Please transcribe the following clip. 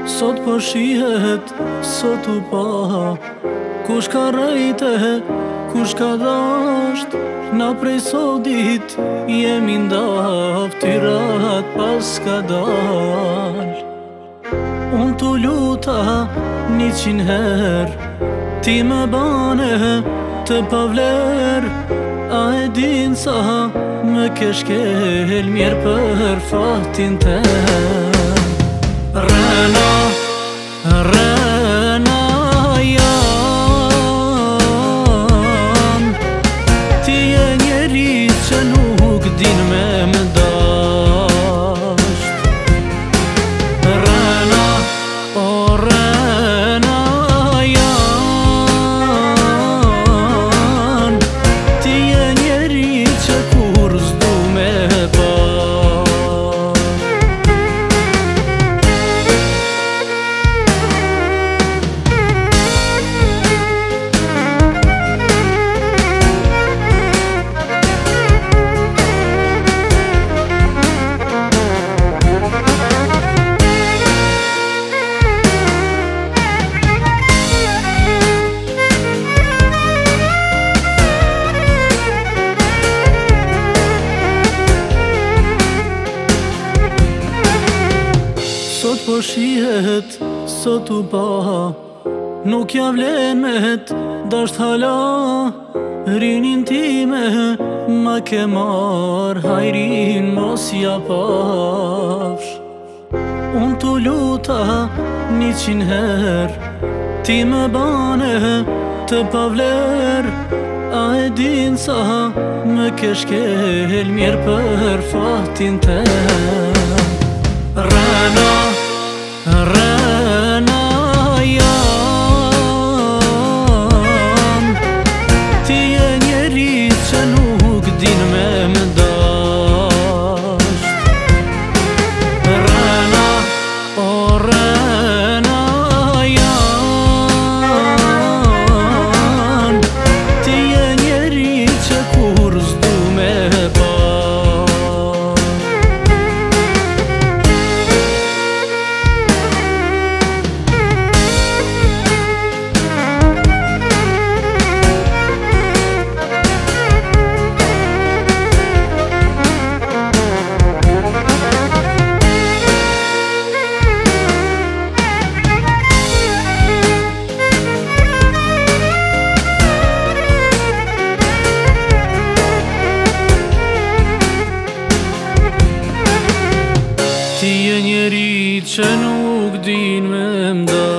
Sot po shihet, sot u pa kush ka rejte, kush ka dasht. Na prej sodit jemi ndaf, tyrat pas ka dal. Unë t'u luta 100 her, ti me bane të pavler. A e din sa me ke shkel mirë për fatin tem. Rena, Rena jam, ti e njeri që nuk din me më dasht. Rena, o Rena jam, ti e njeri që kur s'du me pas. Sot po shihet, sot u pa, nuk ja vlen met, dasht hala. Rinin time ma ke mar, hajrin mos ja pafsh. Unë t'u luta 100 her, ti me bane të pavler. A e din sa me ke shkel mirë për fatin tem. Rena, Rena jam, ti e njeri që nuk din me më dasht. Rena, o Rena jam, ti e njeri që kur s'du me pas. Ti e njeri që nuk din me mda.